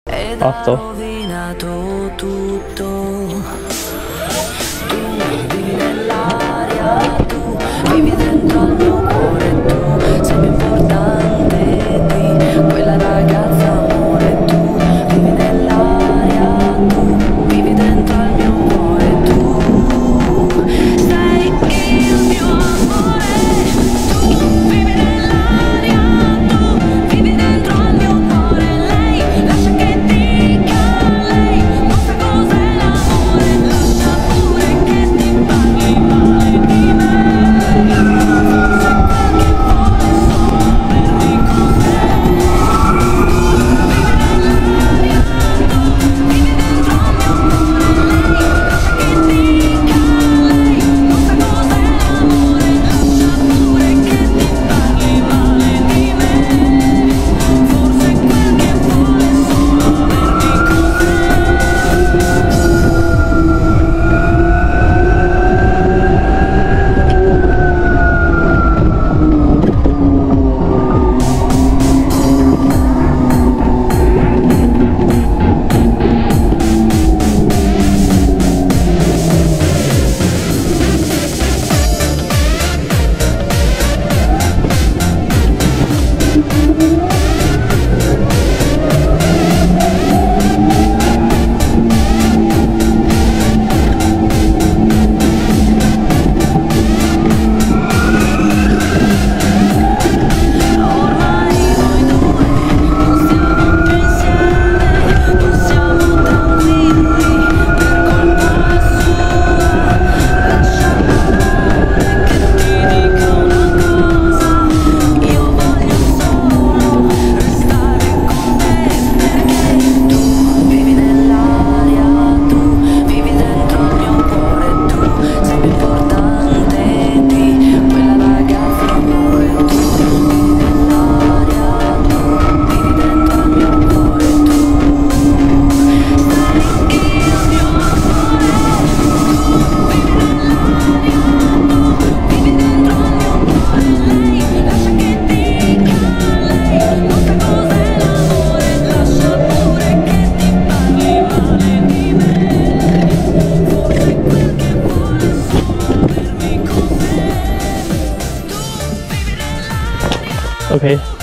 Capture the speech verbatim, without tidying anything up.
ed ha Fatto. rovinato tutto. Tu vivi nell'aria, tu vivi dentro al mio cuore, tu sei più importante di quella ragazza, amore. Tu vivi nell'aria, tu vivi dentro al mio cuore, tu sei il mio amore. Tu vivi nell'aria, tu vivi dentro al mio cuore. Lei lascia che dica, lei non sa cos'è l'amore. Lascia pure che ti parli male di me. Forse quel che vuole solo avermi con te. Vivi nell'aria, tu vivi dentro al mio cuore. Lei lascia che dica, lei non sa cos'è l'amore. Lascia pure che ti parli male di me. Forse quel che vuole solo avermi con te. Ormai noi due non stiamo più insieme, non siamo tranquilli per colpa sua. Lascia pure che ti dica una cosa, io voglio solo restare con te, perché tu vivi nell'aria, tu vivi dentro al mio cuore, tu sei più importante di quella ragazza, amore. Tu vivi nell'aria, tu vivi dentro al mio cuore, tu sei il mio amore. Tu vivi nell'aria, tu vivi dentro al mio cuore. Lei lascia che dica, lei non sa cos'è l'amore. Lascia pure che ti parli male di me. Forse quel che vuole solo avermi con te. Tu vivi nell'aria. Ok.